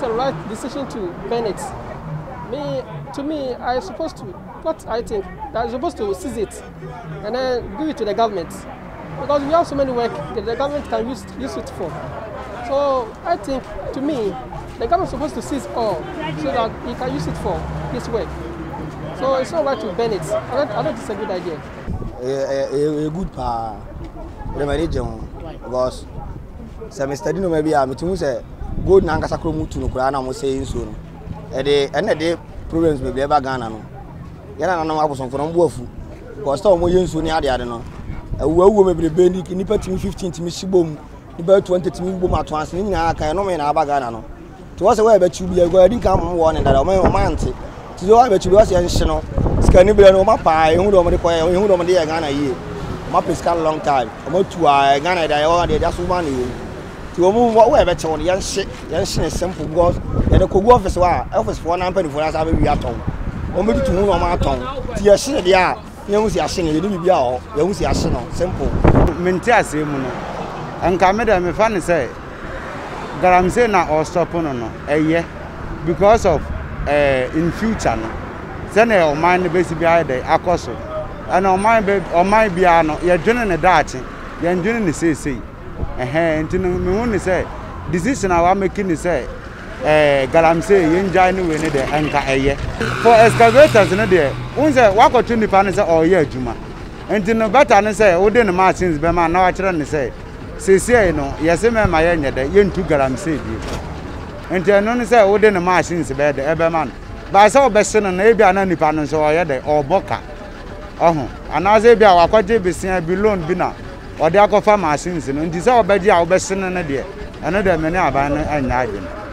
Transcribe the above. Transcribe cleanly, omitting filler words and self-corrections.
the right decision to ban it. To me, I supposed to. What I think, that I'm supposed to seize it and then give it to the government, because we have so many work that the government can use it for. So I think, to me, the government is supposed to seize all so that he can use it for his work. So it's not right to ban it. I don't think it's a good idea. A good pa, because some study no maybe I'm to say good Nankasa Kromutu no Kurana was saying soon. And the problems may be ever Ghana. Yana no was on from Wofu, because some more young soon. I don't know. A woman may be bending, nipper to me 15 to Miss Boom, about 20 to me boom at once. I can't know in Abagana. To us away, but you be a good income one and that I'm a man. To do I bet you was young. Scannibal no mapa, you don't require you don't want Ghana year. Map is got a long time. About 2 Ghana, they already just one year. To move what bet on young shit is simple because and the Kogo office for 1 penny for us. I will be at home. Or maybe to move on my tongue. Tia shit, yeah. You see a sin, you didn't be out. You see a sin, simple. Mintias, and Cameda, me funny say, Garamse na or stop on a year because of in future. Then your mind basically behind the Akoso. And on my piano, you're doing a dart, you're doing the CC. And to me, say, decision I was making is say, Galamse, you enjoy the anchor a year. For excavators in a day, once I walk or 20 pounds or year, Juma. And to know better, and say, oh, then the Martins, Bema, now I try and say, no, yes, my end, you to Galamse. And to know, say, oh, then the Martins, bed, the Eberman. But I saw best and maybe an independence or yet or Boca. Oh, and as they be our quality be seen below Bina or the Aqua machines and dissolve by the best in a day. Another many are and